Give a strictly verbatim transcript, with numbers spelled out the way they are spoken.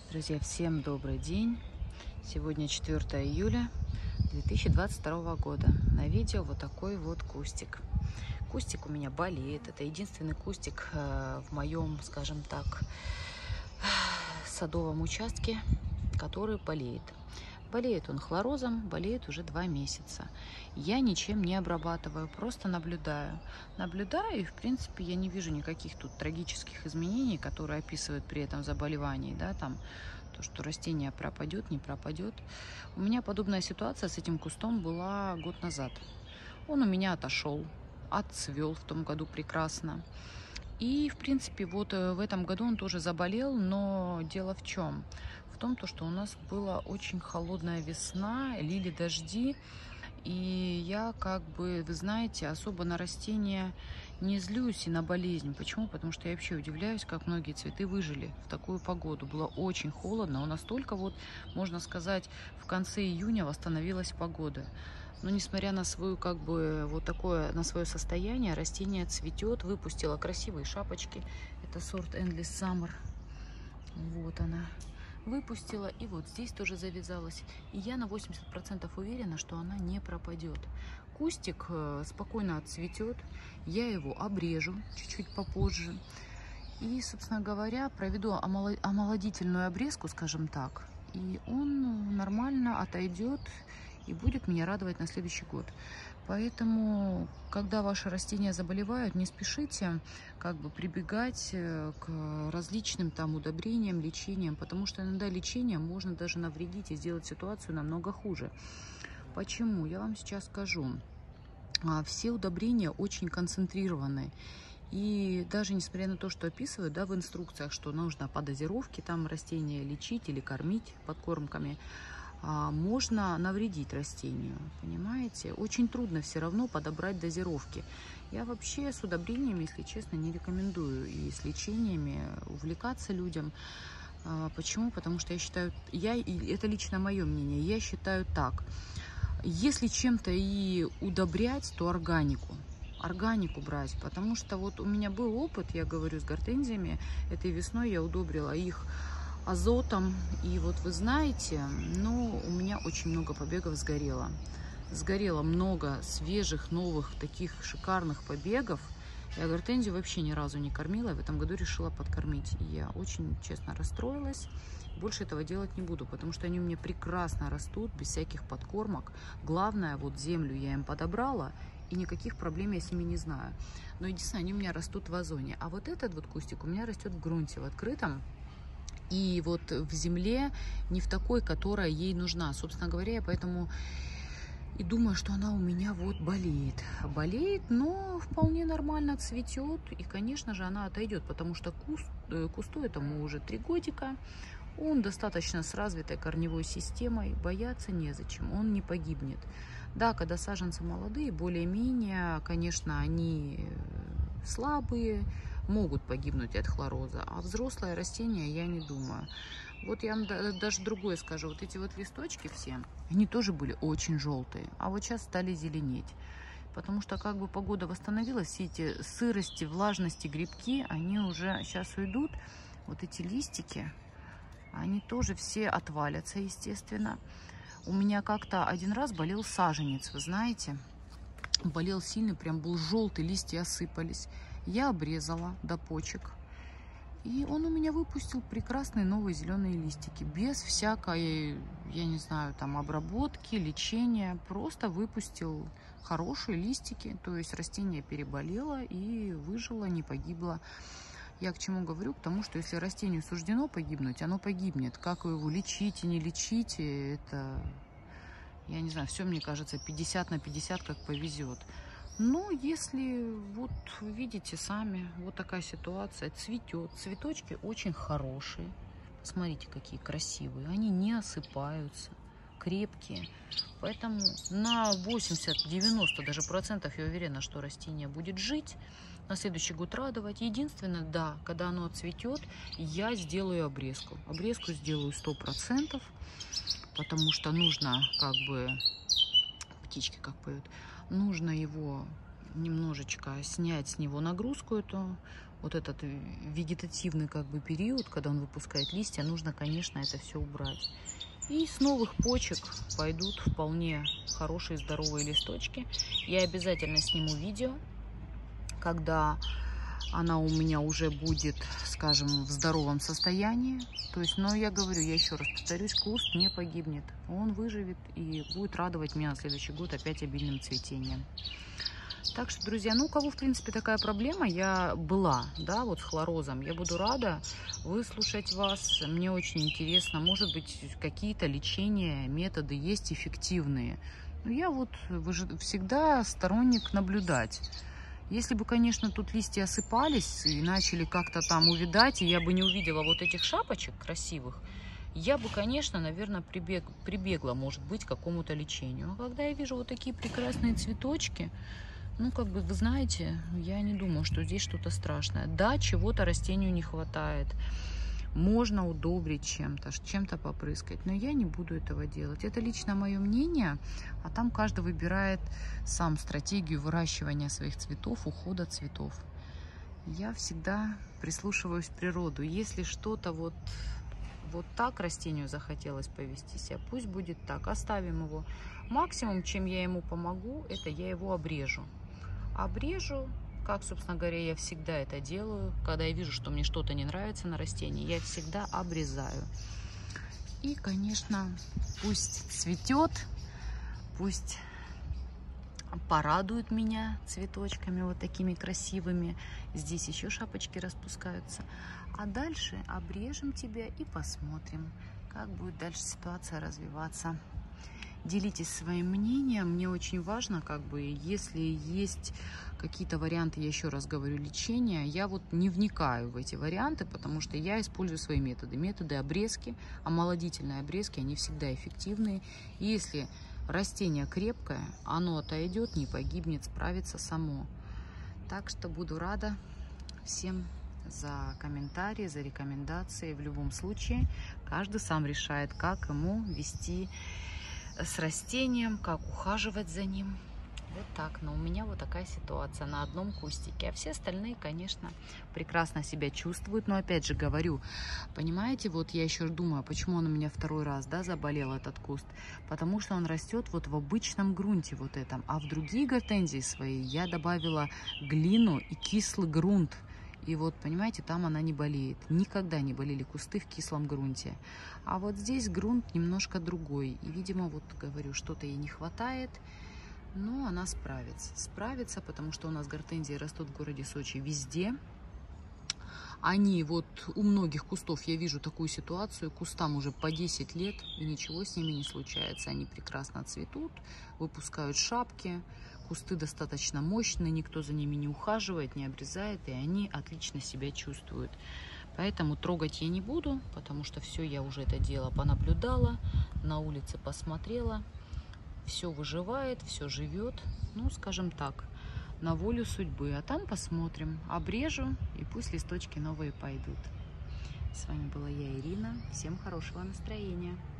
Друзья, всем добрый день! Сегодня четвёртое июля две тысячи двадцать второго года. На видео вот такой вот кустик. Кустик у меня болеет. Это единственный кустик в моем, скажем так, садовом участке, который болеет. Болеет он хлорозом, болеет уже два месяца. Я ничем не обрабатываю, просто наблюдаю. Наблюдаю, и в принципе я не вижу никаких тут трагических изменений, которые описывают при этом заболевание, да, там, то, что растение пропадет, не пропадет. У меня подобная ситуация с этим кустом была год назад. Он у меня отошел, отцвел в том году прекрасно. И, в принципе, вот в этом году он тоже заболел, но дело в чем? В том, то, что у нас была очень холодная весна, лили дожди, и я, как бы, вы знаете, особо на растения не злюсь и на болезнь. Почему? Потому что я вообще удивляюсь, как многие цветы выжили в такую погоду. Было очень холодно, но настолько, вот, можно сказать, в конце июня восстановилась погода. Но несмотря на свою, как бы, вот такое, на свое состояние, растение цветет, выпустило красивые шапочки. Это сорт Endless Summer. Вот она. Выпустила, и вот здесь тоже завязалась. И я на восемьдесят процентов уверена, что она не пропадет. Кустик спокойно отцветет. Я его обрежу чуть-чуть попозже. И, собственно говоря, проведу омолодительную обрезку, скажем так. И он нормально отойдет и будет меня радовать на следующий год. Поэтому, когда ваши растения заболевают, не спешите как бы прибегать к различным там удобрениям, лечениям, потому что иногда лечением можно даже навредить и сделать ситуацию намного хуже. Почему? Я вам сейчас скажу. Все удобрения очень концентрированы. И даже несмотря на то, что описывают, да, в инструкциях, что нужно по дозировке там растения лечить или кормить подкормками, можно навредить растению, понимаете? Очень трудно все равно подобрать дозировки. Я вообще с удобрениями, если честно, не рекомендую и с лечениями увлекаться людям. Почему? Потому что я считаю, я, это лично мое мнение, я считаю так: если чем-то и удобрять, то органику. Органику брать, потому что вот у меня был опыт, я говорю, с гортензиями. Этой весной я удобрила их азотом, и вот вы знаете, ну, у меня очень много побегов сгорело. Сгорело много свежих, новых, таких шикарных побегов. Я гортензию вообще ни разу не кормила, в этом году решила подкормить. И я очень, честно, расстроилась. Больше этого делать не буду, потому что они у меня прекрасно растут, без всяких подкормок. Главное, вот землю я им подобрала, и никаких проблем я с ними не знаю. Но единственное, они у меня растут в вазоне. А вот этот вот кустик у меня растет в грунте, в открытом. И вот в земле, не в такой, которая ей нужна. Собственно говоря, я поэтому и думаю, что она у меня вот болеет. Болеет, но вполне нормально цветет. И, конечно же, она отойдет, потому что куст, кусту этому уже три годика. Он достаточно с развитой корневой системой. Бояться незачем, он не погибнет. Да, когда саженцы молодые, более-менее, конечно, они слабые, могут погибнуть от хлороза, а взрослое растение я не думаю. Вот я вам даже другое скажу, вот эти вот листочки все, они тоже были очень желтые, а вот сейчас стали зеленеть, потому что как бы погода восстановилась, все эти сырости, влажности, грибки, они уже сейчас уйдут. Вот эти листики, они тоже все отвалятся, естественно. У меня как-то один раз болел саженец, вы знаете, болел сильный, прям был желтый, листья осыпались. Я обрезала до почек, и он у меня выпустил прекрасные новые зеленые листики, без всякой, я не знаю, там обработки, лечения, просто выпустил хорошие листики, то есть растение переболело и выжило, не погибло. Я к чему говорю? К тому, что если растению суждено погибнуть, оно погибнет. Как вы его лечите, не лечите, это, я не знаю, все, мне кажется, пятьдесят на пятьдесят, как повезет. Но если, вот видите сами, вот такая ситуация, цветет, цветочки очень хорошие, смотрите, какие красивые, они не осыпаются, крепкие, поэтому на восемьдесят-девяносто даже процентов я уверена, что растение будет жить, на следующий год радовать. Единственное, да, когда оно цветет, я сделаю обрезку, обрезку сделаю сто процентов, потому что нужно, как бы, птички как поют, нужно его немножечко снять с него нагрузку эту. вот этот вегетативный как бы период, когда он выпускает листья, нужно, конечно, это все убрать. И с новых почек пойдут вполне хорошие здоровые листочки. Я обязательно сниму видео, когда она у меня уже будет, скажем, в здоровом состоянии. То есть, но я говорю, я еще раз повторюсь, куст не погибнет. Он выживет и будет радовать меня на следующий год опять обильным цветением. Так что, друзья, ну, у кого, в принципе, такая проблема, я была, да, вот с хлорозом, я буду рада выслушать вас. Мне очень интересно, может быть, какие-то лечения, методы есть эффективные. Но я вот всегда сторонник наблюдать. Если бы, конечно, тут листья осыпались и начали как-то там увядать, и я бы не увидела вот этих шапочек красивых, я бы, конечно, наверное, прибег, прибегла, может быть, к какому-то лечению. А когда я вижу вот такие прекрасные цветочки, ну, как бы, вы знаете, я не думаю, что здесь что-то страшное. Да, чего-то растению не хватает. Можно удобрить чем-то, чем-то попрыскать, но я не буду этого делать. Это лично мое мнение, а там каждый выбирает сам стратегию выращивания своих цветов, ухода цветов. Я всегда прислушиваюсь к природу. Если что-то вот, вот так растению захотелось повести себя, пусть будет так, оставим его. Максимум, чем я ему помогу, это я его обрежу. Обрежу, как, собственно говоря, я всегда это делаю. Когда я вижу, что мне что-то не нравится на растении, я всегда обрезаю. И, конечно, пусть цветет, пусть порадует меня цветочками вот такими красивыми. Здесь еще шапочки распускаются. А дальше обрежем тебя и посмотрим, как будет дальше ситуация развиваться. Делитесь своим мнением. Мне очень важно, как бы, если есть какие-то варианты, я еще раз говорю, лечения, я вот не вникаю в эти варианты, потому что я использую свои методы. Методы обрезки, омолодительные обрезки, они всегда эффективные. И если растение крепкое, оно отойдет, не погибнет, справится само. Так что буду рада всем за комментарии, за рекомендации. В любом случае, каждый сам решает, как ему вести с растением, как ухаживать за ним. Вот так. Но у меня вот такая ситуация на одном кустике. А все остальные, конечно, прекрасно себя чувствуют. Но опять же говорю, понимаете, вот я еще думаю, почему он у меня второй раз, да, заболел этот куст. Потому что он растет вот в обычном грунте вот этом. А в другие гортензии свои я добавила глину и кислый грунт. И вот, понимаете, там она не болеет. Никогда не болели кусты в кислом грунте. А вот здесь грунт немножко другой. И, видимо, вот, говорю, что-то ей не хватает. Но она справится. Справится, потому что у нас гортензии растут в городе Сочи везде. Они вот, у многих кустов я вижу такую ситуацию, кустам уже по десять лет, и ничего с ними не случается. Они прекрасно цветут, выпускают шапки. Кусты достаточно мощные, никто за ними не ухаживает, не обрезает, и они отлично себя чувствуют. Поэтому трогать я не буду, потому что все, я уже это дело понаблюдала, на улице посмотрела. Все выживает, все живет, ну, скажем так, на волю судьбы. А там посмотрим, обрежу, и пусть листочки новые пойдут. С вами была я, Ирина. Всем хорошего настроения.